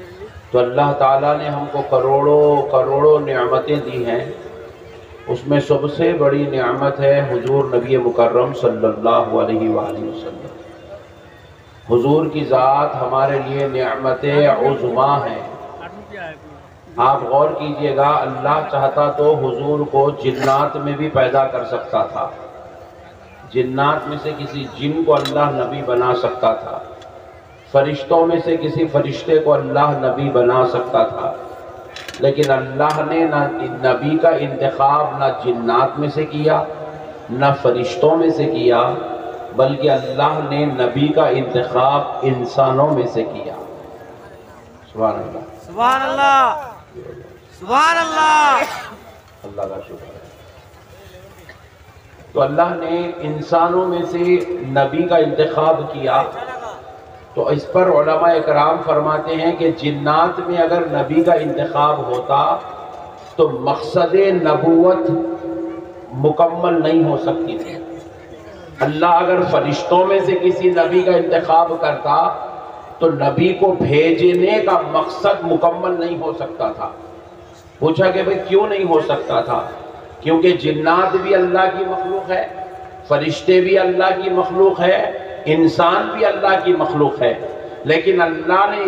تو اللہ تعالیٰ نے ہم کو کروڑوں کروڑوں نعمتیں دی ہیں، اس میں سب سے بڑی نعمت ہے حضور نبی مکرم صلی اللہ علیہ وآلہ وسلم۔ حضور کی ذات ہمارے لیے نعمت عظمیٰ ہے۔ آپ غور کیجئے گا، اللہ چاہتا تو حضور کو جنات میں بھی پیدا کر سکتا تھا، جنات میں سے کسی جن کو اللہ نبی بنا سکتا تھا، فرشتوں میں سے کسی فرشتے کو اللہ نبی بنا سکتا تھا، لیکن اللہ نے نہ نبی کا انتخاب نہ جنات میں سے کیا نہ فرشتوں میں سے کیا، بلکہ اللہ نے نبی کا انتخاب انسانوں میں سے کیا۔ سبحان اللہ، سبحان اللہ، سبحان اللہ، اللہ کا شکر ہے۔ تو اللہ نے انسانوں میں سے نبی کا انتخاب کیا، تو اس پر علماء اکرام فرماتے ہیں کہ جنات میں اگر نبی کا انتخاب ہوتا تو مقصد نبوت مکمل نہیں ہو سکتی تھی۔ اللہ اگر فرشتوں میں سے کسی نبی کا انتخاب کرتا تو نبی کو بھیجنے کا مقصد مکمل نہیں ہو سکتا تھا۔ پوچھا کہ بھئی کیوں نہیں ہو سکتا تھا؟ کیونکہ جنات بھی اللہ کی مخلوق ہے، فرشتے بھی اللہ کی مخلوق ہے، انسان بھی اللہ کی مخلوق ہے، لیکن اللہ نے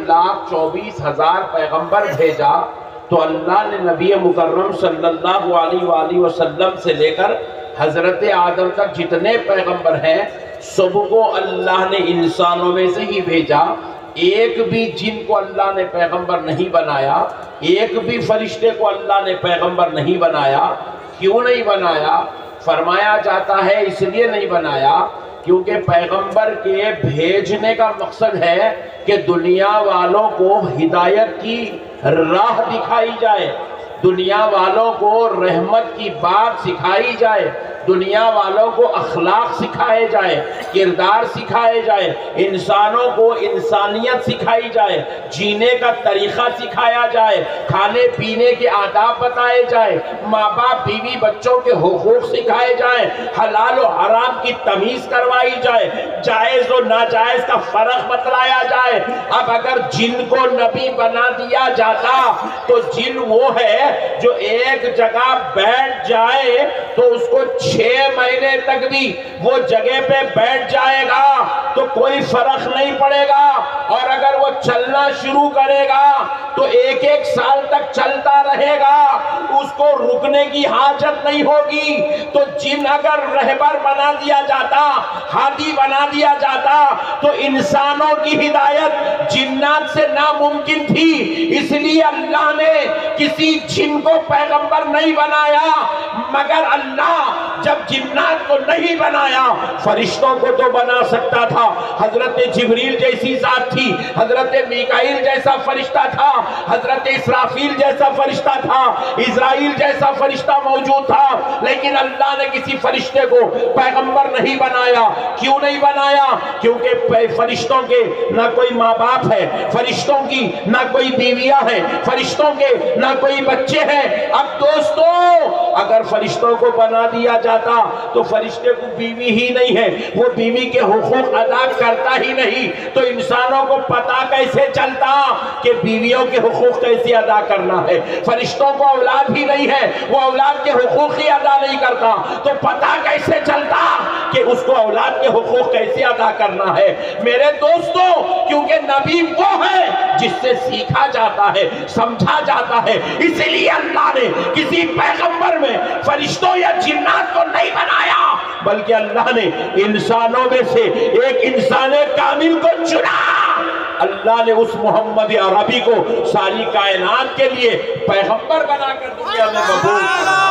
1,24,000 پیغمبر بھیجا تو اللہ نے نبی مکرم صلی اللہ علیہ وآلہ وسلم سے لے کر حضرت آدم تک جتنے پیغمبر ہیں سب کو اللہ نے انسانوں میں سے ہی بھیجا۔ ایک بھی جن کو اللہ نے پیغمبر نہیں بنایا، ایک بھی فرشتے کو اللہ نے پیغمبر نہیں بنایا۔ کیوں نہیں بنایا؟ فرمایا جاتا ہے اس لیے نہیں بنایا کیونکہ پیغمبر کے بھیجنے کا مقصد ہے کہ دنیا والوں کو ہدایت کی راہ دکھائی جائے، دنیا والوں کو رحمت کی بات سکھائی جائے، دنیا والوں کو اخلاق سکھائے جائے، کردار سکھائے جائے، انسانوں کو انسانیت سکھائی جائے، جینے کا طریقہ سکھایا جائے، کھانے پینے کے آداب بتائے جائے، ماں باپ بیوی بچوں کے حقوق سکھائے جائیں، حلال و حرام کی تمیز کروائی جائے، جائز و ناجائز کا فرق بتلایا جائے۔ اب اگر جن کو نبی بنا دیا جاتا تو جن وہ ہے جو ایک جگہ بیٹھ جائے تو اس کو 6 مہینے تک بھی وہ جگہ پہ بیٹھ جائے گا تو کوئی فرق نہیں پڑے گا، اور اگر وہ چلنا شروع کرے گا تو 1 سال تک چلتا رہے گا، اس کو رکنے کی حاجت نہیں ہوگی۔ تو جن اگر رہبر بنا دیا جاتا، ہادی بنا دیا جاتا تو انسانوں کی ہدایت جنات سے ناممکن تھی، اس لیے اللہ نے کسی جن کو پیغمبر نہیں بنایا، مگر اللہ جب جنات کو نہیں بنایا فرشتوں کو تو بنا سکتا تھا۔ حضرت جبریل جیسی ذات تھی، حضرت میکائیل جیسا فرشتہ تھا، حضرت اسرافیل جیسا فرشتہ تھا، اسرائیل جیسا فرشتہ موجود تھا، لیکن اللہ نے کسی فرشتے کو پیغمبر نہیں بنایا۔ کیوں نہیں بنایا؟ کیونکہ فرشتوں کے نہ کوئی ماں باپ ہے، فرشتوں کی نہ کوئی بیویاں ہیں، فرشتوں کے نہ کوئی بچے ہیں۔ اب دوستو اگر فرشتوں کو بنا دیا جاتا تو فرشتے کو بیوی ہی نہیں ہے، وہ بیوی کے حقوق ادا کرتا ہی نہیں، تو انسانوں کو پتا کیسے چلتا کہ بیویوں کے حقوق کیسے ادا کرنا ہے؟ فرشتوں کو اولاد ہی نہیں ہے، وہ اولاد کے حقوق ہی ادا نہیں کرتا تو پتا کیسے چلتا کہ اس کو اولاد کے حقوق کیسے ادا کرنا ہے؟ میرے دوستو کیونکہ نبی وہ ہے جس سے سیکھا جاتا ہے، سمجھا جاتا ہے، اس لیے اللہ نے کسی پیغمبر میں فرشتوں یا جنات کو نہیں بنایا، بلکہ اللہ نے انسانوں میں سے ایک انسان کامل کو چنا۔ اللہ نے اس محمد عربی کو ساری کائنات کے لیے پیغمبر بنا کر دنیا میں مبعوث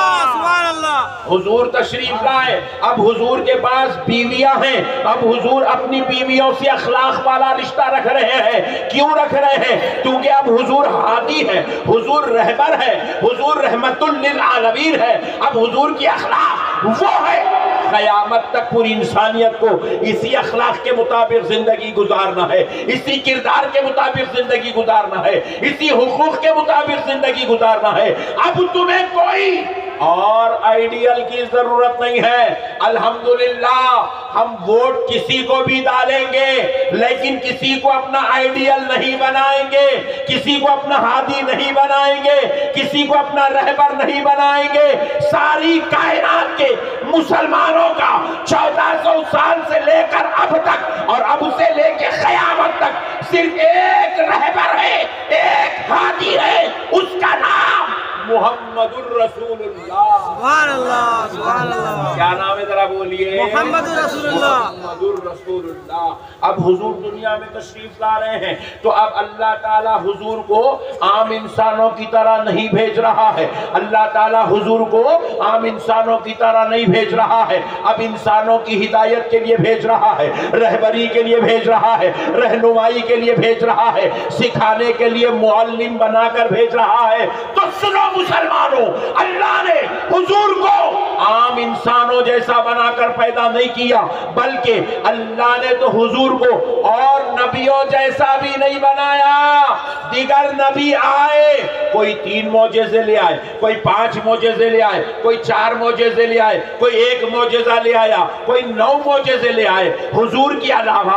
کیا۔ حضور تشریف لائے، اب حضور کے پاس بیویاں ہیں، اب حضور اپنی بیویوں سے اخلاق والا رشتہ رکھ رہے ہیں۔ کیوں رکھ رہے ہیں؟ کیونکہ اب حضور ہادی ہے، حضور رہبر ہے، حضور رحمت للعالمین ہے۔ اب حضور کی اخلاق وہ ہے، قیامت تک پوری انسانیت کو اسی اخلاق کے مطابق زندگی گزارنا ہے، اسی کردار کے مطابق زندگی گزارنا ہے، اسی حقوق کے مطابق زندگی گزارنا ہے۔ اب تمہیں کوئی اور آئیڈیل کی ضرورت نہیں ہے۔ الحمدللہ ہم ووٹ کسی کو بھی ڈالیں گے لیکن کسی کو اپنا آئیڈیل نہیں بنائیں گے، کسی کو اپنا ہادی نہیں بنائیں گے، کسی کو اپنا رہبر نہیں بنائیں گے۔ ساری کائنات کے مسلمانوں کا 1400 سال سے لے کر اب تک اور اب سے لے کے قیامت تک صرف ایک رہبر ہے، ایک ہادی ہے، اس کا نام محمد الرسول اللہ۔ سبحان اللہ، سبحان اللہ۔ کیا نام ہے ذرا بولیے؟ محمد الرسول اللہ۔ محمد الرسول اللہ۔ اب حضور دنیا میں تشریف لا رہے ہیں تو اب اللہ تعالیٰ حضور کو عام انسانوں کی طرح نہیں بھیج رہا ہے، اللہ تعالیٰ حضور کو عام انسانوں کی طرح نہیں بھیج رہا ہے، اب انسانوں کی ہدایت کے لیے بھیج رہا ہے، رہبری کے لیے بھیج رہا ہے، رہنمائی کے لیے بھیج رہا ہے، سکھانے کے لیے معلم بنا کر بھیج رہا ہے۔ تو سنو مسلمانوں، اللہ نے حضور کو عام انسانوں جیسا بنا کر پیدا نہیں کیا، بلکہ اللہ نے تو حضور کو اور نبیوں جیسا بھی نہیں بنایا۔ دیگر نبی آئے، کوئی 3 معجزے لے آئے، کوئی 5 معجزے لے آئے، کوئی 4 معجزے لے آئے، کوئی 1 معجزہ لے آیا، کوئی 9 معجزے لے آئے۔ حضور کے علاوہ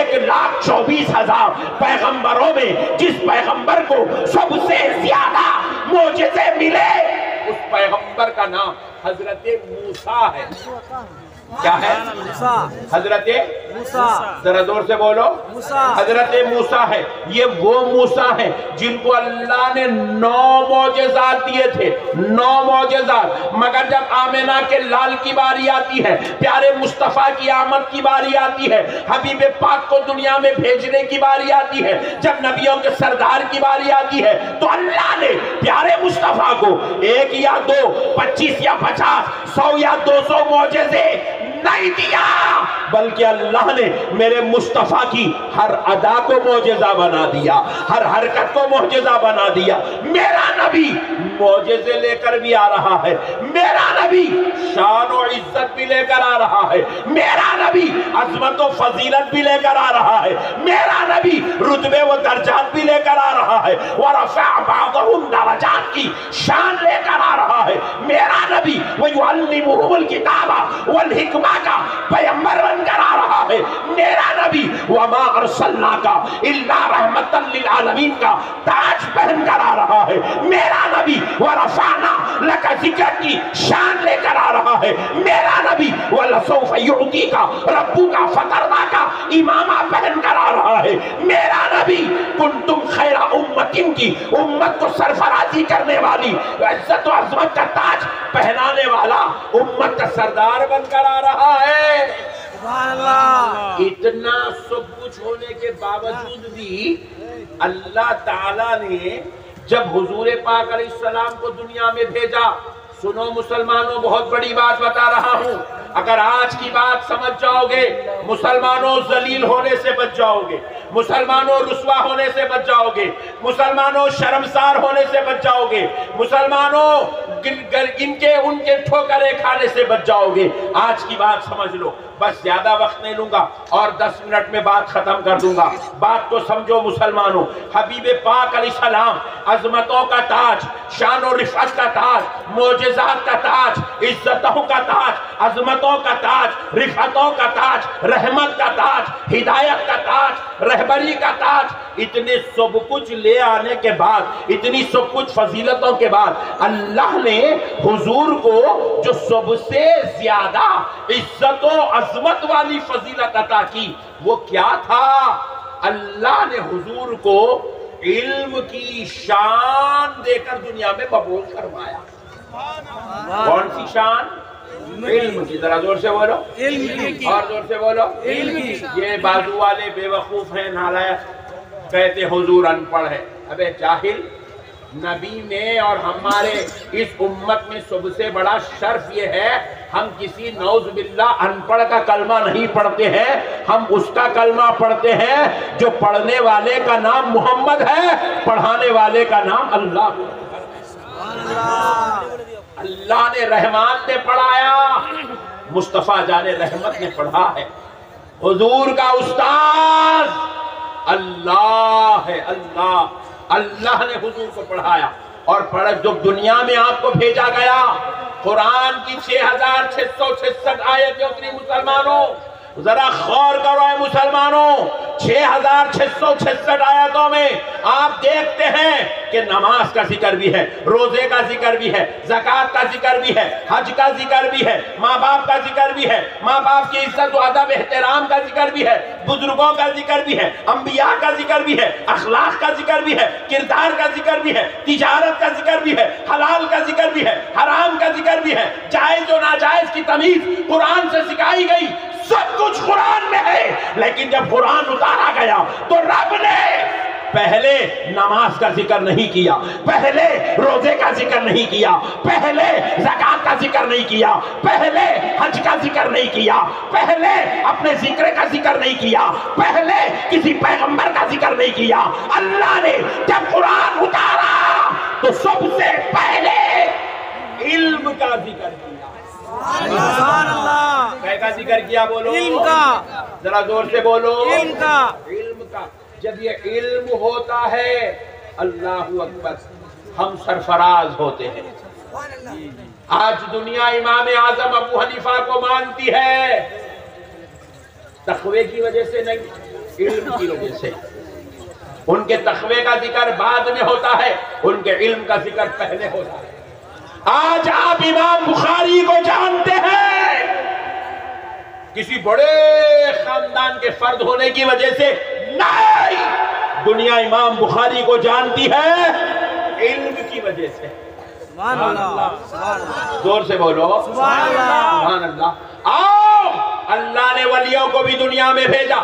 1,24,000 پیغمبروں میں جس پیغمبر کو سب سے زیادہ معجزے ملے اس پیغمبر کا نام حضرت موسیٰ ہے۔ کیا ہے؟ حضرت موسیٰ۔ ذرا زور سے بولو۔ موسیٰ۔ حضرت موسیٰ ہے۔ یہ وہ موسیٰ ہیں جن کو اللہ نے 9 معجزات دیے تھے، 9 معجزات۔ مگر جب آمنہ کے لال کی باری آتی ہے، پیارے مصطفیٰ کی آمد کی باری آتی ہے، حبیب پاک کو دنیا میں بھیجنے کی باری آتی ہے، جب نبیوں کے سردار کی باری آتی ہے، تو اللہ نے پیارے مصطفیٰ کو 1 یا 2، 25 یا 50، 100 یا 200 معجزے نہیں دیا، بلکہ اللہ نے میرے مصطفیٰ کی ہر ادا کو معجزہ بنا دیا، ہر حرکت کو معجزہ بنا دیا۔ میرا نبی معجزے لے کر بھی آ رہا ہے، میرا نبی شان و عزت بھی لے کر آ رہا ہے، میرا نبی عظمت و فضیلت بھی لے کر آ رہا ہے، میرا نبی رتبے و درجات بھی لے کر آ رہا ہے، ورفع بعضهم درجات کی شان لے کر آ رہا ہے۔ میرا نبی وَيُعَلِّمُهُمُ الْكِتَابَ وَالْحِكْمَةَ کا پیغمبر بن کر آ رہا ہے۔ میرا نبی وَمَا أَرْسَلْنَاكَ إِلَّا رَحْمَةً لِلْعَالَمِينَ کا تاج پہن کر آ رہا ہے۔ میرا نبی وَرَفَعْنَا لَكَ ذِكْرَكَ کی شان لے کر آ رہا ہے۔ میرا نبی وَلَسَوْفَ يُعْطِيكَ رَبُّكَ فَتَرْضَىٰ کا امامہ پہن کر آ رہا ہے۔ میرا نبی كُنتُمْ خَيْرَ أُمَّةٍ کی امت کو سرفرازی کرنے والی، عزت و عظمت کا تاج پہنانے والا، امت کا سردار بن کر آ رہا ہے۔ سبحان اللہ۔ اتنا سب کچھ ہونے کے باوجود بھی اللہ تعالیٰ نے جب حضور پاک علیہ السلام کو دنیا میں بھیجا، سنو مسلمانوں بہت بڑی بات بتا رہا ہوں، اگر آج کی بات سمجھ جاؤ گے مسلمانوں ذلیل ہونے سے بچ جاؤ گے، مسلمانوں رسوا ہونے سے بچ جاؤ گے، مسلمانوں شرمسار ہونے سے بچ جاؤ گے، مسلمانوں ان کے ٹھوکریں کھانے سے بچ جاؤ گے۔ آج کی بات سمجھ لو، بس زیادہ وقت نہیں لوں گا اور 10 منٹ میں بات ختم کر دوں گا۔ بات تو سمجھو مسلمانوں، حبیب پاک علیہ السلام عظمتوں کا تاج، شان و رفعت کا تاج، معجزات کا تاج، عزتوں کا تاج، عظمتوں کا تاج، رفعتوں کا تاج، رحمت کا تاج، ہدایت کا تاج، رہبری کا تاج، اتنے سب کچھ لے آنے کے بعد، اتنی سب کچھ فضیلتوں کے بعد، اللہ نے حضور کو جو سب سے زیادہ عزت و عظمت والی فضیلت عطا کی، وہ کیا تھا؟ اللہ نے حضور کو علم کی شان دے کر دنیا میں مقبول فرمایا۔ کون سی شان؟ علم کی۔ ذرا زور سے بولو، اور زور سے بولو۔ یہ بازو والے بے وقوف ہیں، نالائق، کہتے حضور ان پڑھ ہے۔ ابے جاہل، نبی میں اور ہمارے اس امت میں سب سے بڑا شرف یہ ہے، ہم کسی نعوذ باللہ ان پڑھ کا کلمہ نہیں پڑھتے ہیں، ہم اس کا کلمہ پڑھتے ہیں جو پڑھنے والے کا نام محمد ہے، پڑھانے والے کا نام اللہ ہے۔ اللہ نے رحمان نے پڑھایا، مصطفیٰ جان رحمت نے پڑھا ہے۔ حضور کا استاد اللہ ہے، اللہ نے حضور کو پڑھایا۔ اور پڑھ جب دنیا میں آپ کو بھیجا گیا قرآن کی 6666 آیتیں اتری مسلمانوں، ذرا غور کرو اے مسلمانوں، 6666 آیتوں میں آپ دیکھتے ہیں کہ نماز کا ذکر بھی ہے، روزے کا ذکر بھی ہے، زکوٰۃ کا ذکر بھی ہے، حج کا ذکر بھی ہے، ماں باپ کا ذکر بھی ہے، ماں باپ کی عزت و ادب احترام کا ذکر بھی ہے، بزرگوں کا ذکر بھی ہے، انبیاء کا ذکر بھی ہے، اخلاق کا ذکر بھی ہے، کردار کا ذکر بھی ہے، تجارت کا ذکر بھی ہے، حلال کا ذکر بھی ہے، حرام کا ذکر بھی ہے، جائز و ناجائز کی تمیز قرآن سے سکھائی گئی، سب کچھ قرآن میں ہے۔ لیکن جب قرآن اتارا گیا تو رب نے پہلے نماز کا ذکر نہیں کیا، پہلے روزے کا ذکر نہیں کیا، پہلے زکوٰۃ کا ذکر نہیں کیا، پہلے حج کا ذکر نہیں کیا، پہلے اپنے ذکر کا ذکر نہیں کیا، پہلے کسی پیغمبر کا ذکر نہیں کیا۔ اللہ نے جب قرآن اتارا تو سب سے پہلے علم کا ذکر کیا۔ سبحان اللہ، کا ذکر کیا؟ بولو علم کا، ذرا زور سے بولو، علم کا، علم کا۔ جب یہ علم ہوتا ہے اللہ اکبر ہم سرفراز ہوتے ہیں۔ آج دنیا امام اعظم ابو حنیفہ کو مانتی ہے، تقوی کی وجہ سے نہیں، علم کی وجہ سے۔ ان کے تقوی کا ذکر بعد میں ہوتا ہے، ان کے علم کا ذکر پہلے ہوتا ہے۔ آج آپ امام بخاری کو جانتے ہیں کسی بڑے خاندان کے فرد ہونے کی وجہ سے نہیں، دنیا امام بخاری کو جانتی ہے علم کی وجہ سے۔ سبحان اللہ، سبحان اللہ، زور سے بولو سبحان اللہ، سبحان اللہ۔ آؤ اللہ نے ولیوں کو بھی دنیا میں بھیجا۔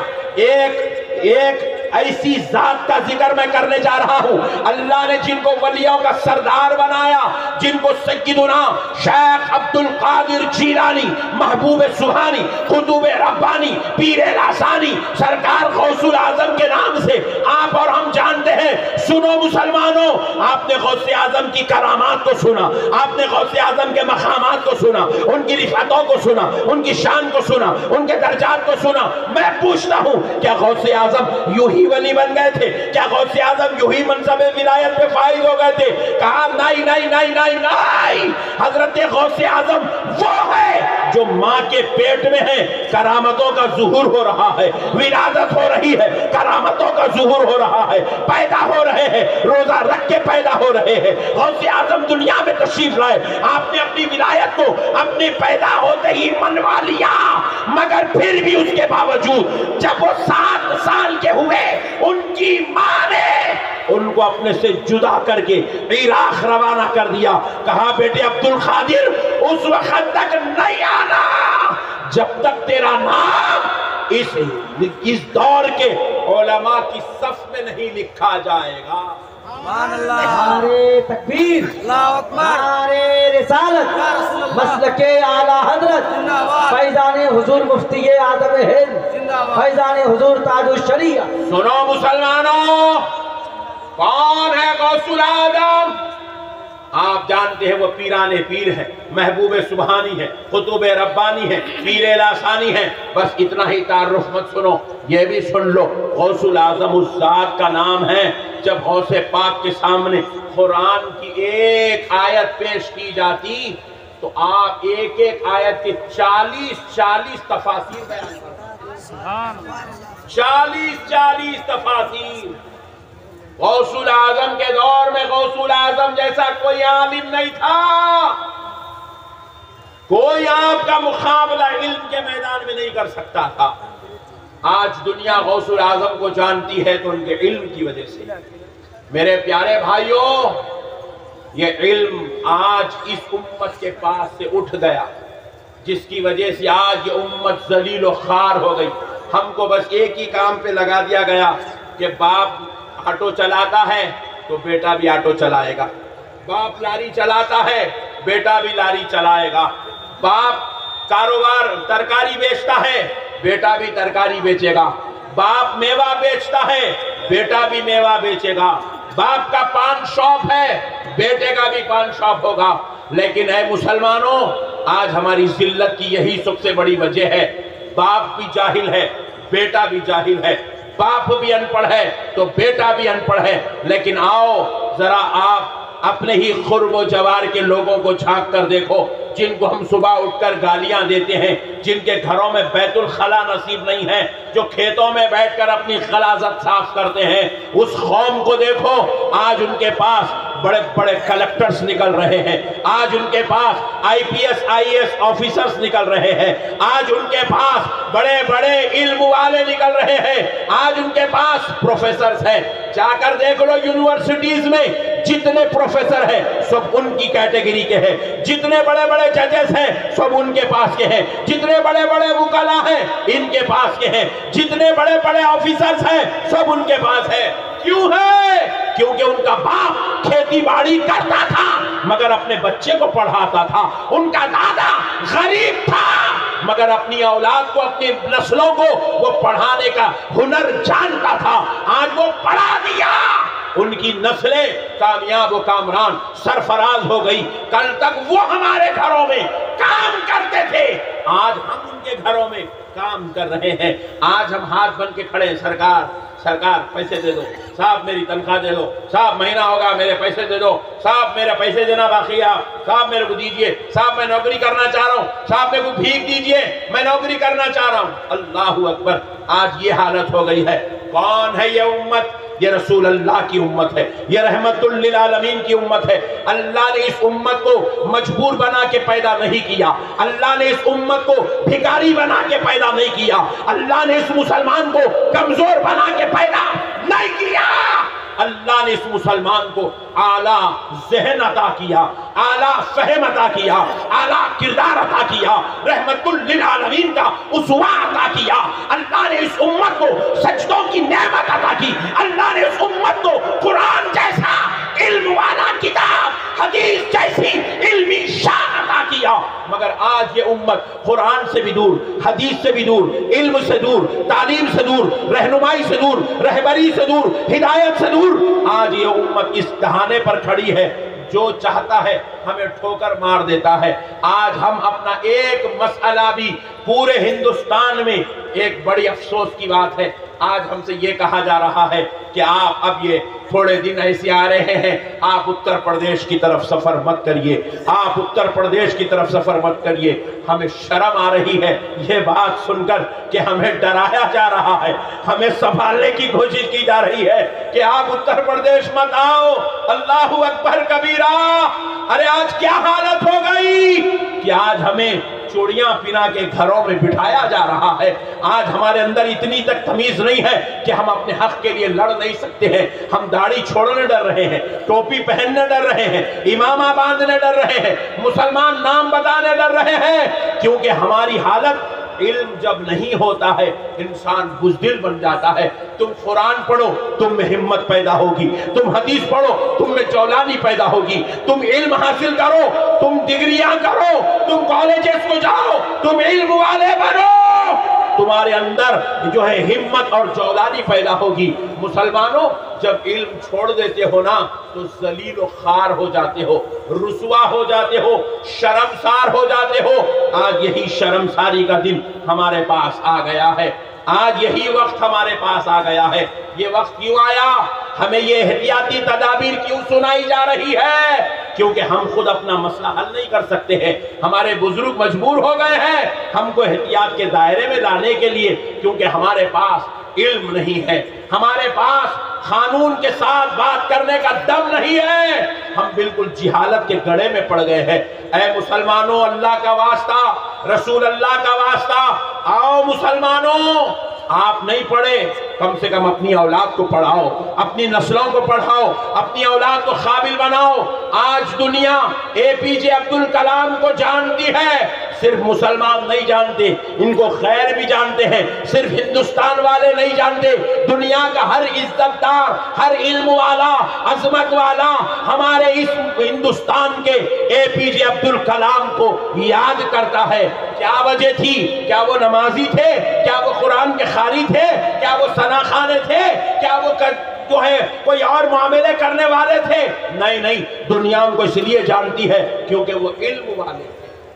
ایک ایسی ذات کا ذکر میں کرنے جا رہا ہوں، اللہ نے جن کو ولیوں کا سردار بنایا، جن کو سیدنا شیخ عبد القادر جیلانی، محبوب سبحانی، قطب ربانی، پیر لاسانی، سرکار غوث الاعظم کے نام سے آپ اور ہم جانتے ہیں۔ سنو مسلمانوں، آپ نے غوث اعظم کی کرامات کو سنا، آپ نے غوث اعظم کے مقامات کو سنا، ان کی رفعتوں کو سنا، ان کی شان کو سنا، ان کے درجات کو سنا۔ میں پوچھتا ہوں کیا غوث اعظم یوں ہی ولی بن گئے تھے؟ کیا غوث اعظم یوں ہی منصب ولایت پہ فائز ہو گئے تھے؟ کہا نہیں نہیں نہیں نہیں نہیں، حضرت غوث اعظم وہ ہے جو ماں کے پیٹ میں ہے، کرامتوں کا ظہور ہو رہا ہے، ولادت ہو رہی ہے، کرامتوں کا ظہور ہو رہا ہے، پیدا ہو رہے ہیں، روزہ رکھ کے پیدا ہو رہے ہیں۔ غوث اعظم دنیا میں تشریف لائے، آپ نے اپنی ولایت کو اپنے پیدا ہوتے ہی منوا لیا، مگر پھر بھی اس کے باوجود جب وہ 7 سال کے ہوئے ان کی ماں نے ان کو اپنے سے جدا کر کے عراق روانہ کر دیا۔ کہا بیٹے عبد القادر اس وقت تک نہیں آنا جب تک تیرا نام اس دور کے علماء کی صف میں نہیں لکھا جائے گا۔ سبحان اللہ، نعرے تکبیر، اللہ اکبر، نعرے رسالت، مسلک اعلیٰ حضرت فیضان حضور مفتی اعظم ہند، فیضان حضور تاج الشریعہ۔ سنو مسلمانوں، کون ہے غوث الاعظم؟ آپ جانتے ہیں وہ پیران پیر ہے، محبوب سبحانی ہے، قطب ربانی ہے، پیر لاسانی ہے۔ بس اتنا ہی تعارف مت سنو، یہ بھی سن لو غوث الاعظم اس ذات کا نام ہے۔ جب غوث پاک کے سامنے قرآن کی ایک آیت پیش کی جاتی تو آپ ایک ایک آیت کے 40 تفاسیر بیان کرتے ہیں، 40 تفاسیر۔ غوث الاعظم کے دور میں غوث الاعظم جیسا کوئی عالم نہیں تھا، کوئی آپ کا مقابلہ علم کے میدان میں نہیں کر سکتا تھا۔ آج دنیا غوث الاعظم کو جانتی ہے تو ان کے علم کی وجہ سے۔ میرے پیارے بھائیوں، یہ علم آج اس امت کے پاس سے اٹھ گیا، جس کی وجہ سے آج یہ امت ذلیل و خوار ہو گئی۔ ہم کو بس ایک ہی کام پہ لگا دیا گیا کہ باپ آٹو چلاتا ہے تو بیٹا بھی آٹو چلائے گا، باپ لاری چلاتا ہے بیٹا بھی لاری چلائے گا، باپ کاروبار ترکاری بیچتا ہے بیٹا بھی ترکاری بیچے گا، باپ میوہ بیچتا ہے بیٹا بھی میوہ بیچے گا، باپ کا پان شاپ ہے بیٹے کا بھی پان شاپ ہوگا۔ لیکن اے مسلمانوں، آج ہماری ذلت کی یہی سب سے بڑی وجہ ہے، باپ بھی جاہل ہے بیٹا بھی جاہل ہے، باپ بھی ان پڑھ ہے تو بیٹا بھی ان پڑھ ہے۔ لیکن آؤ ذرا آپ अपने ही खुर्ब व जवार के लोगों को झांक कर देखो, जिनको हम सुबह उठकर गालियां देते हैं, जिनके घरों में बैतुल खला नसीब नहीं है, जो खेतों में बैठकर अपनी खलाजत साफ करते हैं, उस कौम को देखो, आज उनके पास बड़े बड़े कलेक्टर्स निकल रहे हैं, आज उनके पास IPS IAS ऑफिसर्स निकल रहे हैं, आज उनके पास बड़े बड़े इल्म वाले निकल रहे हैं, आज उनके पास प्रोफेसर्स हैं। जाकर देख लो यूनिवर्सिटीज में जितने प्रोफेसर हैं सब उनकी कैटेगरी के हैं, जितने बड़े बड़े जजेस हैं सब उनके पास के हैं, जितने बड़े बड़े वकाला हैं इनके पास के हैं, जितने बड़े बड़े ऑफिसर्स हैं सब उनके पास है। क्यों है? क्योंकि उनका बाप खेती बाड़ी करता था मगर अपने बच्चे को पढ़ाता था, उनका दादा गरीब था मगर अपनी औलाद को, अपनी नस्लों को वो पढ़ाने का हुनर जानता था, आज वो पढ़ा दिया, उनकी नस्लें कामयाब व कामरान सरफराज हो गई। कल तक वो हमारे घरों में काम करते थे, आज हम उनके घरों में काम कर रहे हैं। आज हम हाथ बन के खड़े हैं, सरकार पैसे दे दो, साहब मेरी तनख्वाह दे दो, साहब महीना होगा मेरे पैसे दे दो, साहब मेरे पैसे देना बाकी है, साहब मेरे को दीजिए, साहब मैं नौकरी करना चाह रहा हूँ, साहब मेरे को भीख दीजिए, मैं नौकरी करना चाह रहा हूँ। अल्लाहु अकबर, आज ये हालत हो गई है। कौन है ये उम्मत? ये रसूल अल्लाह की उम्मत है, ये रहमतुल लिल आलमीन की उम्मत है। अल्लाह ने इस उम्मत को मजबूर बना के पैदा नहीं किया, अल्लाह ने इस उम्मत को भिखारी बना के पैदा नहीं किया, अल्लाह ने इस मुसलमान को कमजोर बना के पैदा नहीं किया। अल्लाह ने इस मुसलमान को आला ज़हन अता किया, आला फहम अता किया, आला किरदार अता किया, रहमतुल लिल आलमीन का उसवा अता किया। अल्लाह ने इस उम्मत को सजदों की नेमत अता की, अल्लाह ने इस उम्मत को कुरान जैसा इल्म वाला किताब, हदीस जैसी इल्मी शान अता किया। मगर आज ये उम्मत कुरान से भी दूर, हदीस से भी दूर, इल्म से दूर, तालीम से दूर, रहनुमाई से दूर, रहबरी से दूर, हिदायत से दूर, आज ये उम्मत इस दहाने पर खड़ी है, जो चाहता है हमें ठोकर मार देता है। आज हम अपना एक मसला भी, पूरे हिंदुस्तान में एक बड़ी अफसोस की बात है, आज हमसे ये कहा जा रहा है कि आप अब ये थोड़े दिन ऐसे आ रहे हैं, आप उत्तर प्रदेश की तरफ सफर मत करिए, आप उत्तर प्रदेश की तरफ सफर मत करिए। हमें शर्म आ रही है ये बात सुनकर कि हमें डराया जा रहा है, हमें संभालने की कोशिश की जा रही है कि आप उत्तर प्रदेश मत आओ। अल्लाहु अकबर कबीरा। अरे आज क्या हालत हो गई कि आज हमें चूड़ियां पिना के घरों में बिठाया जा रहा है। आज हमारे अंदर इतनी तक तमीज नहीं है कि हम अपने हक के लिए लड़ नहीं सकते हैं। हम दाढ़ी छोड़ने डर रहे हैं, टोपी पहनने डर रहे हैं, इमामा बांधने डर रहे हैं, मुसलमान नाम बताने डर रहे हैं, क्योंकि हमारी हालत, इल्म जब नहीं होता है इंसान बुज़दिल बन जाता है। तुम कुरान पढ़ो तुम में हिम्मत पैदा होगी, तुम हदीस पढ़ो तुम में जौलानी पैदा होगी, तुम इल्म हासिल करो, तुम डिग्रियां करो, तुम कॉलेजेस को जाओ, तुम इल्म वाले बनो, तुम्हारे अंदर जो है हिम्मत और जौलानी पैदा होगी। मुसलमानों, जब इल्म छोड़ देते हो ना तो जलील व खार हो जाते हो, रुसवा हो जाते हो, शर्मसार हो जाते हो। आज यही शर्मसारी का दिन हमारे पास आ गया है, आज यही वक्त हमारे पास आ गया है। ये वक्त क्यों आया? हमें ये एहतियाती तदाबीर क्यों सुनाई जा रही है? क्योंकि हम खुद अपना मसला हल नहीं कर सकते हैं, हमारे बुजुर्ग मजबूर हो गए हैं हमको एहतियात के दायरे में लाने के लिए, क्योंकि हमारे पास इल्म नहीं है, हमारे पास कानून के साथ बात करने का दम नहीं है, हम बिल्कुल जिहालत के गड़े में पड़ गए हैं। ऐ मुसलमानों, अल्लाह का वास्ता, रसूल अल्लाह का वास्ता, आओ मुसलमानों, आप नहीं पढ़े कम से कम अपनी औलाद को पढ़ाओ, अपनी नस्लों को पढ़ाओ, अपनी औलाद को काबिल बनाओ। आज दुनिया APJ अब्दुल कलाम को जानती है, सिर्फ मुसलमान नहीं जानते, इनको खैर भी जानते हैं, सिर्फ हिंदुस्तान वाले नहीं जानते, दुनिया का हर इज्जतदार, हर इल्म वाला, अजमत वाला हमारे इस हिंदुस्तान के APJ अब्दुल कलाम को याद करता है। क्या वजह थी? क्या वो नमाजी थे? क्या वो कुरान के कारी थे? क्या वो सनाखाने थे? क्या वो जो है कोई और मामले करने वाले थे? नहीं नहीं, दुनिया उनको इसलिए जानती है क्योंकि वो इल्म वाले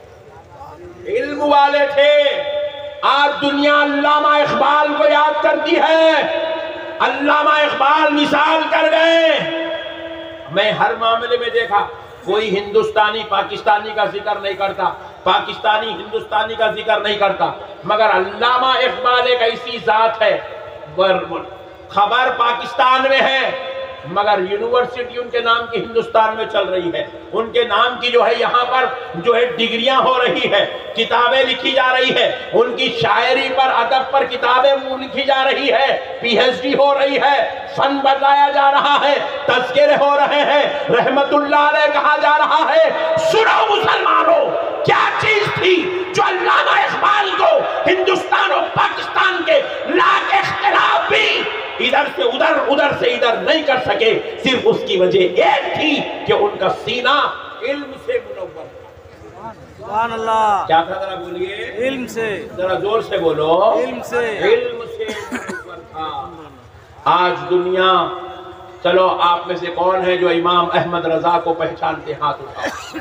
थे, इल्म वाले थे। आज दुनिया अल्लामा इकबाल को याद करती है, अल्लामा इकबाल मिसाल कर गए। میں ہر معاملے میں دیکھا کوئی ہندوستانی پاکستانی کا ذکر نہیں کرتا، پاکستانی ہندوستانی کا ذکر نہیں کرتا، مگر علامہ اقبال ایک ایسی ذات ہے، خبر پاکستان میں ہے مگر یونیورسٹی ان کے نام کی ہندوستان میں چل رہی ہے، ان کے نام کی جو ہے یہاں پر جو ہے ڈگریاں ہو رہی ہے، کتابیں لکھی جا رہی ہے، ان کی شاعری پر ادب پر کتابیں لکھی جا رہی ہے، پی ایچ ڈی ہو رہی ہے، فن بتایا جا رہا ہے، تذکرے ہو رہے ہیں، رحمت اللہ علیہ کہا جا رہا ہے۔ سنو مسلمانوں، کیا چیز تھی جو علامہ اقبال کو ہندوستان اور پاکستان کے لاکھ اختلاف بھی ادھر سے ادھر ادھر سے ادھر نہیں کر سکے؟ صرف اس کی وجہ ایک تھی کہ ان کا سینہ علم سے منور تھا۔ سبحان اللہ، کیا تھا ذرا بولیے؟ علم سے، ذرا زور سے بولو، علم سے، علم سے منور تھا۔ آج دنیا، چلو آپ میں سے کون ہے جو امام احمد رضا کو پہچانتے؟ ہاتھ اٹھاؤ۔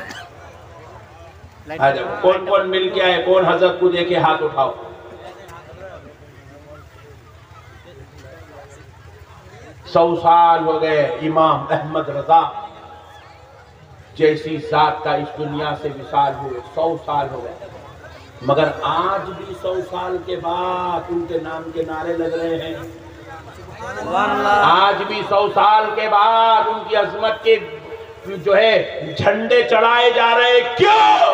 کون کون مل کے آئے؟ کون حضرت کو دیکھے؟ ہاتھ اٹھاؤ۔ سو سال ہو گئے امام احمد رضا جیسی ذات کا اس دنیا سے وصال ہوئے، 100 سال ہو گئے، مگر آج بھی 100 سال کے بعد ان کے نام کے نعرے لگ رہے ہیں۔ سبحان اللہ، آج بھی 100 سال کے بعد ان کی عظمت کے جو ہے جھنڈے چڑھائے جا رہے ہیں۔ کیوں؟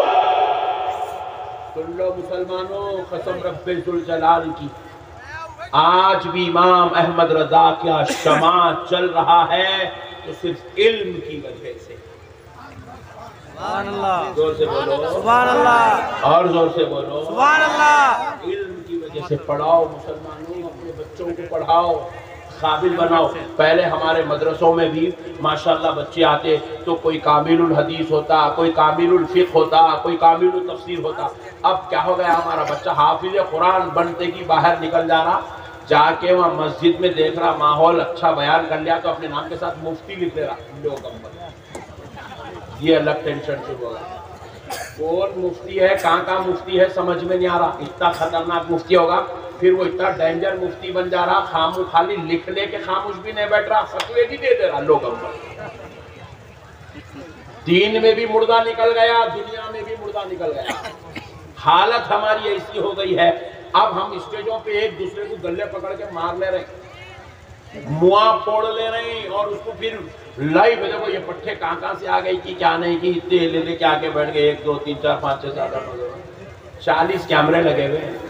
سن لو مسلمانوں، قسم رب ذوالجلال کی، آج بھی امام احمد رضا کا شمع چل رہا ہے تو صرف علم کی وجہ سے۔ سبحان اللہ، زور سے بولو، سبحان اللہ، اور زور سے بولو، سبحان اللہ۔ علم کی وجہ سے۔ پڑھاؤ مسلمانوں، اپنے بچوں کو پڑھاؤ، قابل بناؤ۔ پہلے ہمارے مدرسوں میں بھی ماشاءاللہ بچے آتے تو کوئی کامل الحدیث ہوتا، کوئی کامل الفقہ ہوتا، کوئی کامل التفسیر ہوتا۔ اب کیا ہو گیا؟ ہمارا بچہ حافظ قرآن بنتے کی باہر نکل جا رہا، جا کے وہاں مسجد میں دیکھ رہا ماحول اچھا بیان کر لیا تو اپنے نام کے ساتھ مفتی لکھ لے رہا۔ لوگ یہ الگ ٹینشن شروع ہو گیا۔ کون مفتی ہے، کہاں مفتی ہے، سمجھ میں نہیں آ رہا۔ اتنا خطرناک مفتی ہوگا، پھر وہ اتنا ڈینجر مفتی بن جا رہا، خالی لکھنے کے خاموش بھی نہیں بیٹھ رہا، فتوے بھی دے دے رہا لوگ۔ دین میں بھی مردہ نکل گیا، دنیا میں بھی مردہ نکل گیا۔ حالت ہماری ایسی ہو گئی ہے، اب ہم اسٹیجوں پہ ایک دوسرے کو گلے پکڑ کے مار لے رہے ہیں، مواں پھوڑ لے رہے ہیں، اور اس کو پھر لائیو دیکھو یہ پٹھے کہاں سے آ گئی کی کیا نہیں کی، اتنے لے کے آگے بیٹھ گئے، 1 2 3 4 5 6 7 8 9 40 کیمرے لگے ہوئے ہیں۔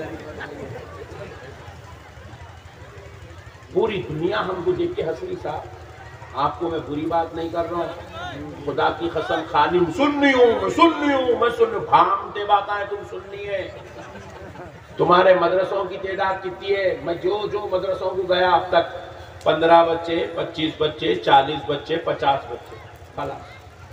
پوری دنیا ہم کو دیکھ کے ہنس رہی۔ صاحب آپ کو میں بری بات نہیں کر رہا ہوں، خدا کی قسم، خالی سننی ہوں میں سن بھامتے بات آئے تم سننی ہے۔ تمہارے مدرسوں کی تعداد کتنی ہے؟ میں جو مدرسوں کو گیا اب تک 15 بچے، 25 بچے، 40 بچے، 50 بچے، خلاص۔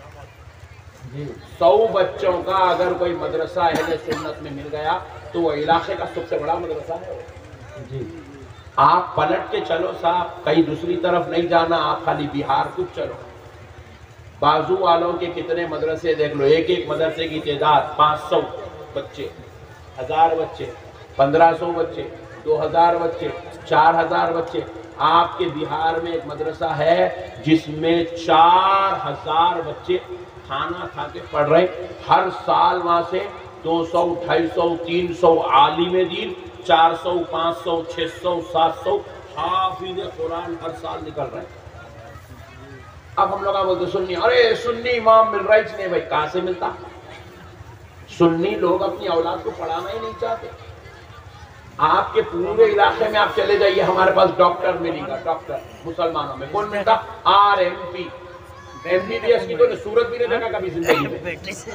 100 بچوں کا اگر کوئی مدرسہ اہل سنت میں مل گیا تو وہ علاقے کا سب سے بڑا مدرسہ ہے۔ آپ پلٹ کے چلو صاحب، کہیں دوسری طرف نہیں جانا، آپ خالی بہار کو چلو، بازو والوں کے کتنے مدرسے دیکھ لو، ایک مدرسے کی تعداد 500 بچے، 1000 بچے، 1500 بچے، 2000 بچے، 4000 بچے۔ آپ کے بہار میں ایک مدرسہ ہے جس میں 4000 بچے کھانا کھا کے پڑھ رہے، ہر سال وہاں سے 200 250 300 عالم دین، 400 500 600 700 حافظ قرآن ہر سال نکل رہے ہیں۔ اب ہم لوگ بولتے سنی، ارے سنی امام مل رہا ہی نہیں، بھائی کہاں سے ملتا؟ سنی لوگ اپنی اولاد کو پڑھانا ہی نہیں چاہتے۔ آپ کے پورے علاقے میں آپ چلے جائیے، ہمارے پاس ڈاکٹر ملے گا، ڈاکٹر مسلمانوں میں کون ملتا؟ RMP، MBBS کی تو صورت بھی نہیں دیکھا کبھی زندگی میں،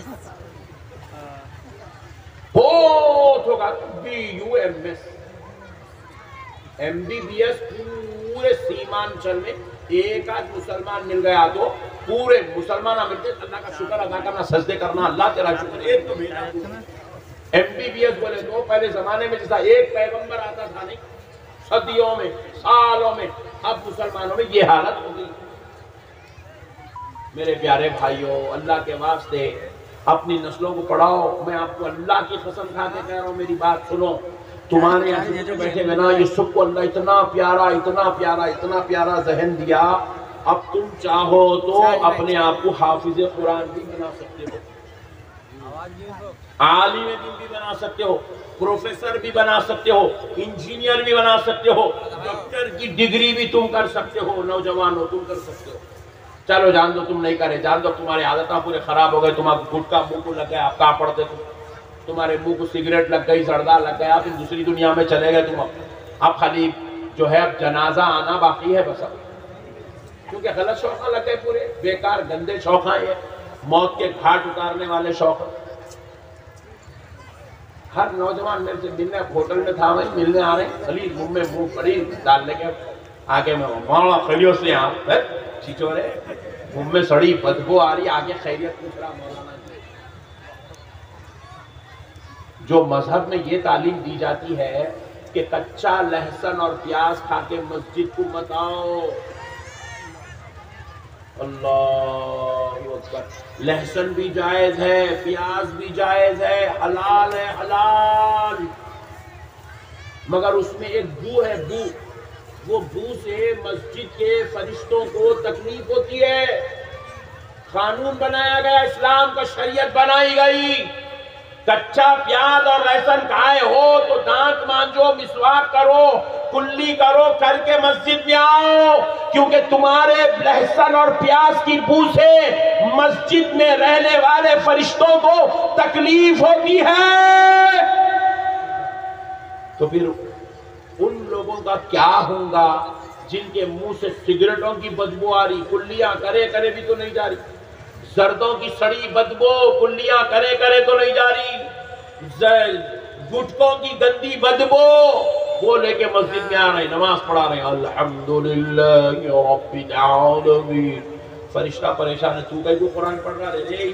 بہت ہوگا BUMS، MBBS پورے سیمانچل میں ایک آدھ مسلمان مل گیا تو پورے مسلمان ملتے اللہ کا شکر ادا کرنا، سجدے کرنا، اللہ تیرا شکر، ایک تو بھیجا۔ MBBS بولے تو پہلے زمانے میں جیسا ایک پیغمبر آتا تھا نہیں، صدیوں میں، سالوں میں، اب مسلمانوں میں یہ حالت ہو گئی۔ میرے پیارے بھائیوں، اللہ کے واسطے اپنی نسلوں کو پڑھاؤ۔ میں آپ کو اللہ کی قسم کھا کے کہہ رہا ہوں، میری بات سنو۔ تمہارے یہاں جو بیٹھے ہوئے نا، یہ سب کو اللہ اتنا پیارا ذہن دیا اب تم چاہو تو اپنے آپ کو حافظ قرآن بھی بنا سکتے ہو، عالم دین بھی بنا سکتے ہو، پروفیسر بھی بنا سکتے ہو، انجینئر بھی بنا سکتے ہو، ڈاکٹر کی ڈگری بھی تم کر سکتے ہو، نوجوان ہو تم کر سکتے ہو۔ چلو جان دو تم نہیں کرے، جان دو تمہاری عادتیں پورے خراب ہو گئے، تمہارا گٹکا منہ کو لگ گیا، آپ کہاں پڑھتے تم، تمہارے منہ کو سگریٹ لگ گئی، زردہ لگ گیا، پھر دوسری دنیا میں چلے گئے تم، اب خالی جو ہے اب جنازہ آنا باقی ہے بس اب، کیونکہ غلط شوقاں لگ گئے پورے، بیکار گندے شوقاں یہ موت کے گھاٹ اتارنے والے شوق۔ ہر نوجوان میرے سے ملنے ہوٹل میں تھا، وہی ملنے آ رہے ہیں، خلیل منہ میں منہ بڑی ڈالنے کے آگے میں مولا خیریت سے آپ چیچورے منہ میں سڑی بدبو آ رہی، آگے خیریت پوچھ رہا مولانا جی۔ جو مذہب میں یہ تعلیم دی جاتی ہے کہ کچا لہسن اور پیاز کھا کے مسجد کو مت آؤ، اللہ اکبر، لہسن بھی جائز ہے، پیاز بھی جائز ہے، حلال ہے، حلال، مگر اس میں ایک بو ہے، بو، وہ بو سے مسجد کے فرشتوں کو تکلیف ہوتی ہے۔ قانون بنایا گیا، اسلام کا شریعت بنائی گئی، کچا پیاز اور لہسن کھائے ہو تو دانت مانجو، مسواک کرو، کلی کرو، کر کے مسجد میں آؤ، کیونکہ تمہارے لہسن اور پیاز کی بو سے مسجد میں رہنے والے فرشتوں کو تکلیف ہوتی ہے۔ تو پھر ان لوگوں کا کیا ہوگا جن کے منہ سے سگریٹوں کی بدبو آ رہی، کلیاں کرے کرے بھی تو نہیں جا رہی، زردوں کی سڑی بدبو کلیاں کرے کرے تو نہیں جا رہی، گٹکوں کی گندی بدبو وہ لے کے مسجد میں آ رہے ہیں، نماز پڑھا رہے ہیں، الحمدللہ رب العالمین، فرشتہ پریشان ہے، تو کہیں کو قرآن پڑھ رہا رہے،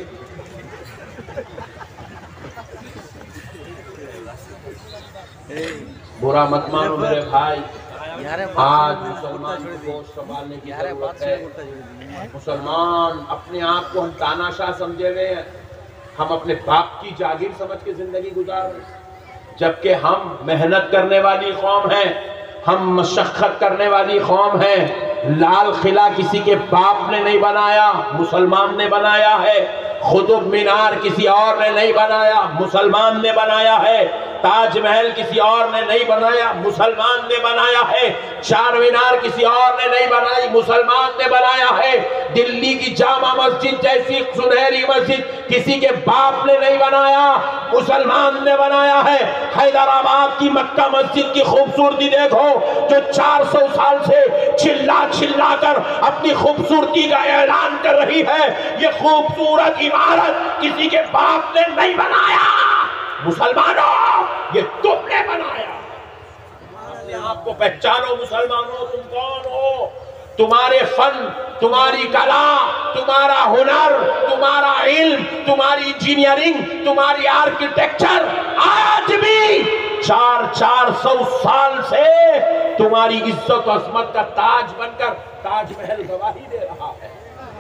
برا مت مانو میرے بھائی، آج مسلمان کو سنبھالنے کی ضرورت ہے۔ مسلمان اپنے آپ کو ہم تاناشاہ سمجھے ہوئے ہیں، ہم اپنے باپ کی جاگیر سمجھ کے زندگی گزار رہے ہیں، جبکہ ہم محنت کرنے والی قوم ہیں، ہم مشقت کرنے والی قوم ہیں۔ لال قلعہ کسی کے باپ نے نہیں بنایا، مسلمان نے بنایا ہے۔ قطب مینار کسی اور نے نہیں بنایا، مسلمان نے بنایا ہے۔ تاج محل کسی اور نے نہیں بنایا، مسلمان نے بنایا ہے۔ چار مینار کسی اور نے نہیں بنائی، مسلمان نے بنایا ہے۔ دلی کی جامع مسجد جیسی سنہری مسجد کسی کے باپ نے نہیں بنایا، مسلمان نے بنایا ہے۔ حیدرآباد کی مکہ مسجد کی خوبصورتی دیکھو، جو 400 سال سے چلا چلا کر اپنی خوبصورتی کا اعلان کر رہی ہے، یہ خوبصورت عمارت کسی کے باپ نے نہیں بنایا، مسلمانوں یہ تم نے بنایا۔ اپنے آپ کو پہچانو مسلمانوں، تم کون ہو؟ تمہارے فن، تمہاری کلا، تمہارا ہنر، تمہارا علم، تمہاری انجینئرنگ، تمہاری آرکیٹیکچر آج بھی 400 سال سے تمہاری عزت و عظمت کا تاج بن کر تاج محل گواہی دے رہا ہے۔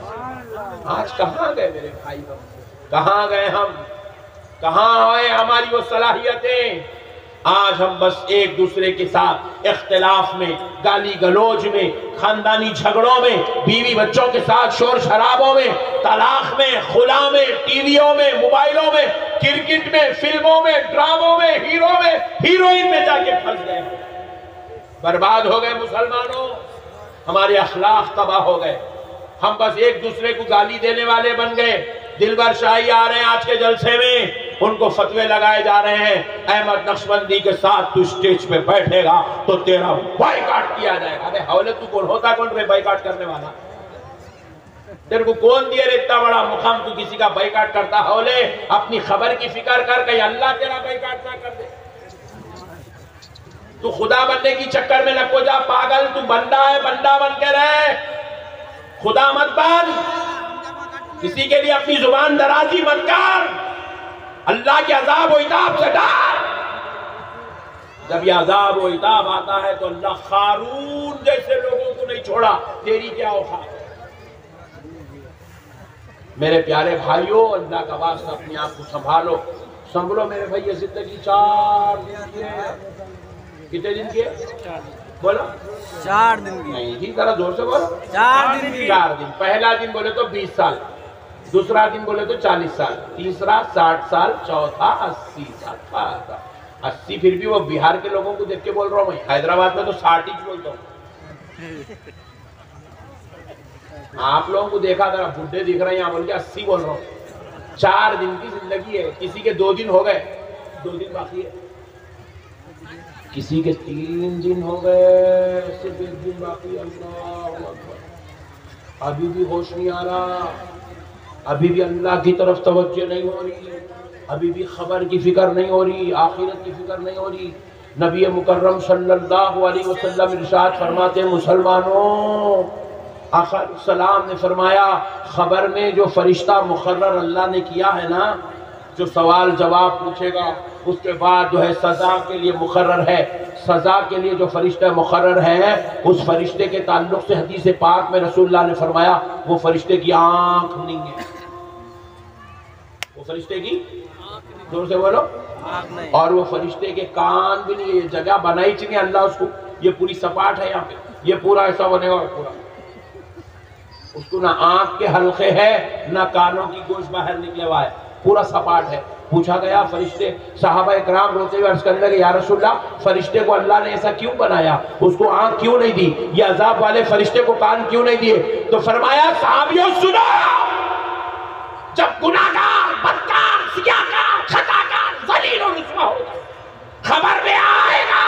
آج کہاں گئے میرے بھائی، کہاں گئے ہم؟ کہاں ہوئے ہماری وہ صلاحیتیں؟ آج ہم بس ایک دوسرے کے ساتھ اختلاف میں، گالی گلوچ میں، خاندانی جھگڑوں میں، بیوی بچوں کے ساتھ شور شرابوں میں، طلاق میں، خلا میں، ٹی ویوں میں، موبائلوں میں، کرکٹ میں، فلموں میں، ڈراموں میں، ہیرو میں، ہیروئن میں جا کے پھنس گئے، برباد ہو گئے مسلمانوں، ہمارے اخلاق تباہ ہو گئے، ہم بس ایک دوسرے کو گالی دینے والے بن گئے۔ دلبر شاہی آ رہے ہیں آج کے جلسے میں، ان کو فتوے لگائے جا رہے ہیں، احمد نقشبندی کے ساتھ تو اسٹیج پہ بیٹھے گا تو تیرا بائیکاٹ کیا جائے گا۔ ارے حولے تو کون ہوتا، کون پہ بائیکاٹ کرنے والا؟ تیرے کو کون دیا اتنا بڑا مقام تو کسی کا بائیکاٹ کرتا؟ حولے اپنی خبر کی فکر کر، کہیں اللہ تیرا بائیکاٹ نہ کر دے۔ تو خدا بننے کی چکر میں نہ کو جا پاگل، تو بندہ ہے، بندہ بن کے رہے، خدا مت بن، کسی کے لیے اپنی زبان درازی مت کر، اللہ کے عذاب و عذاب سے ڈر۔ جب یہ عذاب و عذاب آتا ہے تو اللہ قارون جیسے لوگوں کو نہیں چھوڑا، تیری کیا اوقات ہے؟ میرے پیارے بھائیوں، اللہ کا واسطہ اپنے آپ کو سنبھالو، سنبھلو میرے بھائی۔ یہ زندگی 4 دن کی ہے، کتنے دن کی ہے؟ بولو 4 دن کی. نہیں جی ذرا زور سے بولو. 4 دن کی. 4 دن. پہلا دن بولے تو 20 سال، دوسرا دن بولے تو 40 سال، تیسرا 60 سال، چوتھا 80 سال. 80 پھر بھی وہ بہار کے لوگوں کو دیکھ کے بول رہا ہوں میں، حیدرآباد میں تو 60 ہی بولتا ہوں. آپ لوگوں کو دیکھا ذرا بڈھے دکھ رہے ہیں یہاں بول کے 80 بول رہا ہوں. 4 دن کی زندگی ہے. کسی کے 2 دن ہو گئے، 2 دن باقی ہے. کسی کے 3 دن ہو گئے، صرف 1 دن باقی. اللہ اکبر. ابھی بھی ہوش نہیں آ رہا، ابھی بھی اللہ کی طرف توجہ نہیں ہو رہی، ابھی بھی خبر کی فکر نہیں ہو رہی، آخرت کی فکر نہیں ہو رہی. نبی مکرم صلی اللہ علیہ وسلم ارشاد فرماتے ہیں مسلمانوں، آقا علیہ السلام نے فرمایا خبر میں جو فرشتہ مقرر اللہ نے کیا ہے نا، جو سوال جواب پوچھے گا اس کے بعد جو ہے سزا کے لیے مقرر ہے، سزا کے لیے جو فرشتہ مقرر ہے اس فرشتے کے تعلق سے حدیث پاک میں رسول اللہ نے فرمایا وہ فرشتے کی آنکھ نہیں ہے. وہ فرشتے کی زور سے بولو. اور وہ فرشتے کے کان بھی نہیں ہے. یہ جگہ بنائی چاہیے اللہ اس کو، یہ پوری سپاٹ ہے یہاں پہ، یہ پورا ایسا بنے گا. پورا اس کو نہ آنکھ کے حلقے ہے نہ کانوں کی گوشت باہر نکلے ہوا ہے، پورا سپاٹ ہے. پوچھا گیا فرشتے، صحابہ اکرام روتے ہوئے عرض کرنے لگے یا رسول اللہ فرشتے کو اللہ نے ایسا کیوں بنایا، اس کو آنکھ کیوں نہیں دی، یہ عذاب والے فرشتے کو کان کیوں نہیں دیے؟ تو فرمایا صحابیوں سنو، جب گناہگار، بدکار، سیاہکار، خطاکار، ذلیل و رسوا ہوگا خبر میں آئے گا.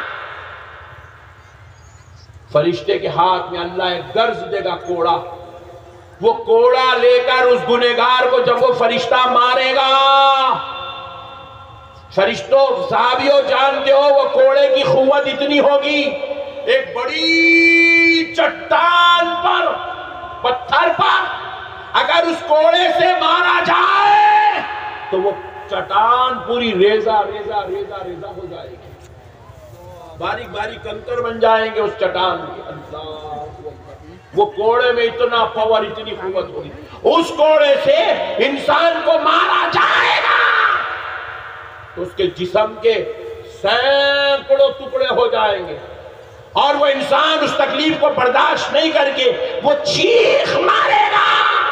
فرشتے کے ہاتھ میں اللہ ایک گرز دے گا کوڑا، وہ کوڑا لے کر اس گنہگار کو جب وہ فرشتہ مارے گا، فرشتوں صحابیوں جانتے ہو وہ کوڑے کی قوت اتنی ہوگی، ایک بڑی چٹان پر، پتھر پر اگر اس کوڑے سے مارا جائے تو وہ چٹان پوری ریزہ ریزہ ریزہ ریزہ ہو جائے گی، باریک باریک کنکر بن جائیں گے اس چٹان میں. اللہ وہ کوڑے میں اتنا پاور، اتنی قوت ہوگی، اس کوڑے سے انسان کو مارا جائے گا تو اس کے جسم کے سینکڑوں ٹکڑے ہو جائیں گے اور وہ انسان اس تکلیف کو برداشت نہیں کر کے وہ چیخ مارے گا.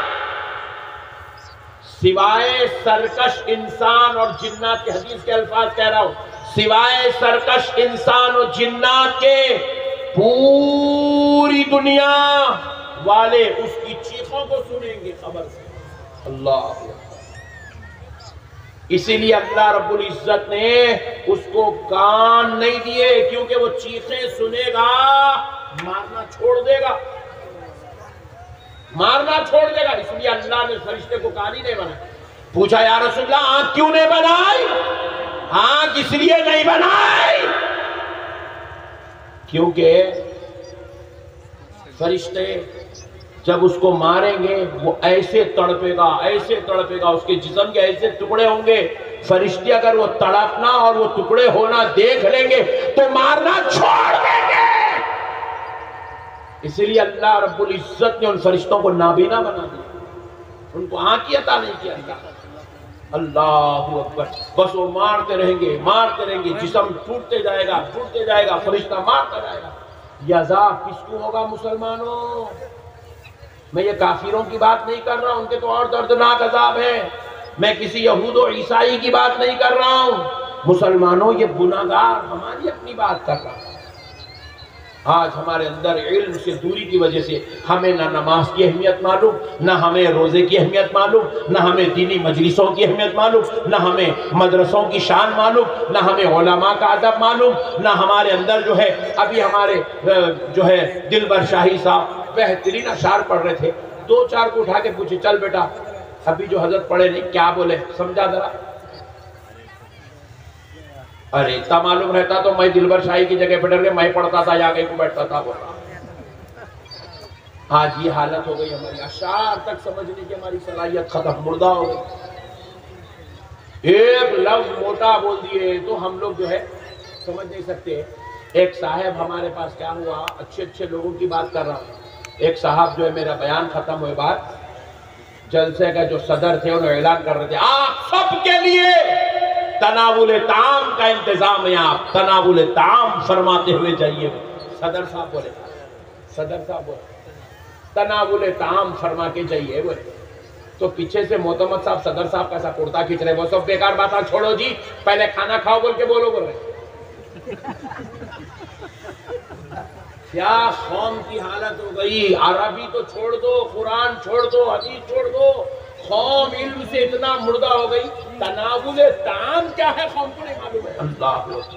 سوائے سرکش انسان اور جنات کے، حدیث کے الفاظ کہہ رہا ہوں، سوائے سرکش انسان اور جنات کے پوری دنیا والے اس کی چیخوں کو سنیں گے خبر سے. اللہ اسی لیے اللہ رب العزت نے اس کو کان نہیں دیے، کیونکہ وہ چیخیں سنے گا مارنا چھوڑ دے گا، مارنا چھوڑ دے گا. اس لیے اللہ نے فرشتے کو کان ہی نہیں بنایا. پوچھا یا رسول اللہ آنکھ کیوں نہیں بنائی؟ آنکھ اس لیے نہیں بنائی کیونکہ فرشتے جب اس کو ماریں گے وہ ایسے تڑپے گا، ایسے تڑپے گا، اس کے جسم کے ایسے ٹکڑے ہوں گے، فرشتے اگر وہ تڑپنا اور وہ ٹکڑے ہونا دیکھ لیں گے تو مارنا چھوڑ دیں گے. اسی لیے اللہ رب العزت نے ان فرشتوں کو نابینا بنا دیا، ان کو آنکھ کی عطا نہیں کیا. اللہ اکبر. بس وہ مارتے رہیں گے، مارتے رہیں گے، جسم ٹوٹتے جائے گا، ٹوٹتے جائے گا، فرشتہ مارتا جائے گا. یہ عذاب کس کو ہوگا مسلمانوں؟ میں یہ کافروں کی بات نہیں کر رہا ہوں، ان کے تو اور دردناک عذاب ہے. میں کسی یہود و عیسائی کی بات نہیں کر رہا ہوں. مسلمانوں یہ گناہگار ہماری اپنی بات کر رہا ہوں. آج ہمارے اندر علم سے دوری کی وجہ سے ہمیں نہ نماز کی اہمیت معلوم، نہ ہمیں روزے کی اہمیت معلوم، نہ ہمیں دینی مجلسوں کی اہمیت معلوم، نہ ہمیں مدرسوں کی شان معلوم، نہ ہمیں علماء کا ادب معلوم، نہ ہمارے اندر جو ہے ابھی ہمارے جو ہے دلبر شاہی صاحب بہترین اشعار پڑھ رہے تھے، 2-4 کو اٹھا کے پوچھے چل بیٹا ابھی جو حضرت پڑھے نہیں کیا بولے سمجھا ذرا. ارے اتنا معلوم رہتا تو میں دلبر شاہی کی جگہ پہ میں پڑھتا تھا، یا کو بیٹھتا تھا. بولتا آج یہ حالت ہو گئی ہماری، اشعار تک سمجھنے کی ہماری صلاحیت ختم، مردہ ہو گئی. ایک لفظ موٹا بول دیے تو ہم لوگ جو ہے سمجھ نہیں سکتے. ایک صاحب ہمارے پاس کیا ہوا، اچھے اچھے لوگوں کی بات کر رہا ہوں. ایک صاحب جو ہے میرا بیان ختم ہوئے بعد جلسے کا جو صدر تھے انہوں اعلان کر رہے تھے آپ سب کے لیے تناول طعام کا انتظام ہے، آپ تناول طعام فرماتے ہوئے جائیے. صدر صاحب بولے تناول طعام فرما کے جائیے بولے. تو پیچھے سے معتمد صاحب صدر صاحب کا ایسا کرتا کھینچ رہے, وہ سب بیکار باتیں چھوڑو جی, پہلے کھانا کھاؤ بول کے بولو بول رہے. کیا قوم کی حالت ہو گئی. عربی تو چھوڑ دو, قرآن چھوڑ دو, حدیث چھوڑ دو, قوم علم سے اتنا مردہ ہو گئی. تناول طعام کیا ہے قوم کو نہیں معلوم ہے. اللہ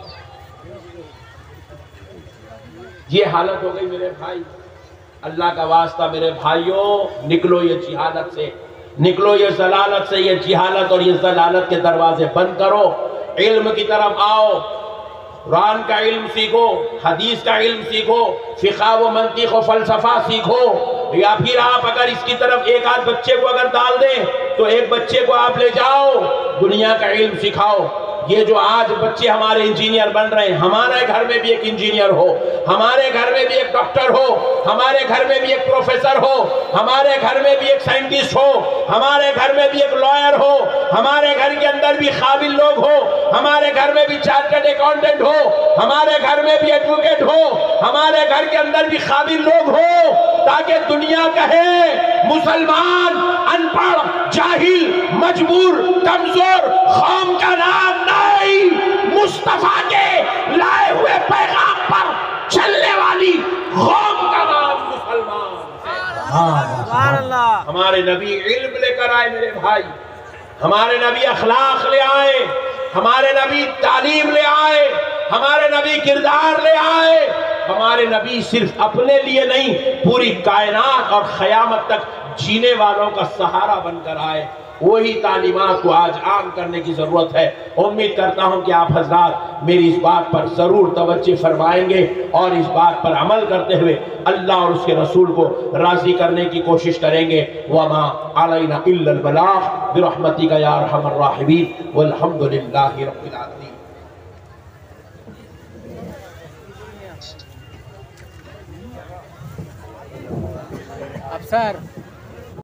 یہ حالت ہو گئی میرے بھائی. اللہ کا واسطہ میرے بھائیوں, نکلو یہ جہالت سے, نکلو یہ ضلالت سے. یہ جہالت اور یہ ضلالت کے دروازے بند کرو, علم کی طرف آؤ. قرآن کا علم سیکھو, حدیث کا علم سیکھو, فقہ و منطق و فلسفہ سیکھو. یا پھر آپ اگر اس کی طرف ایک آدھ بچے کو اگر ڈال دیں تو ایک بچے کو آپ لے جاؤ, دنیا کا علم سکھاؤ. یہ جو آج بچے ہمارے انجینئر بن رہے ہیں, ہمارے گھر میں بھی ایک انجینئر ہو, ہمارے گھر میں بھی ایک ڈاکٹر ہو, ہمارے گھر میں بھی ایک پروفیسر ہو, ہمارے گھر میں بھی ایک سائنٹسٹ ہو, ہمارے گھر میں بھی ایک لائر ہو, ہمارے گھر کے اندر بھی قابل لوگ ہو, ہمارے گھر میں بھی چارٹرڈ اکاؤنٹنٹ ہو, ہمارے گھر میں بھی ایڈوکیٹ ہو, ہمارے گھر کے اندر بھی قابل لوگ ہو, تاکہ دنیا کہے مسلمان ان پڑھ, جاہل, مجبور, کمزور قوم کا نام نہیں, مصطفیٰ کے لائے ہوئے پیغام پر چلنے والی قوم کا نام مسلمان. سبحان اللہ. ہمارے نبی علم لے کر آئے میرے بھائی, ہمارے نبی اخلاق لے آئے, ہمارے نبی تعلیم لے آئے, ہمارے نبی کردار لے آئے. ہمارے نبی صرف اپنے لیے نہیں, پوری کائنات اور قیامت تک جینے والوں کا سہارا بن کر آئے. وہی تعلیمات کو آج عام کرنے کی ضرورت ہے. امید کرتا ہوں کہ آپ حضرات میری اس بات پر ضرور توجہ فرمائیں گے اور اس بات پر عمل کرتے ہوئے اللہ اور اس کے رسول کو راضی کرنے کی کوشش کریں گے. وما علینا الا البلاغ برحمتک یا ارحم الراحمین والحمد للہ رب العالمین. افسر